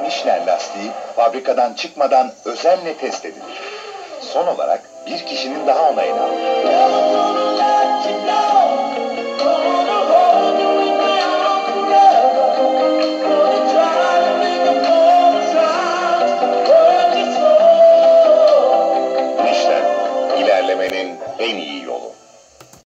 Michelin lastiği fabrikadan çıkmadan özenle test edilir. Son olarak bir kişinin daha onayını alır.